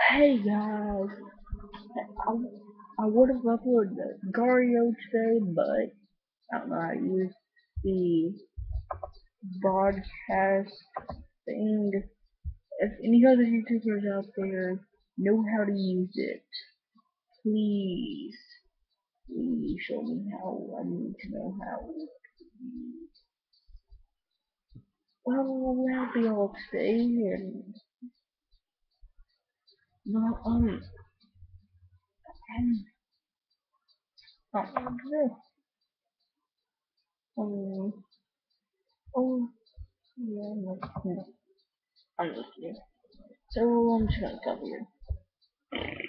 Hey guys, I, I would have uploaded the Gario today, but I don't know how to use the broadcast thing. If any other YouTubers out there know how to use it, please, please show me how. I need to know how. Well, I'll be all today and not um, not oh, yeah, I'm just kidding. So I'm just gonna cover here.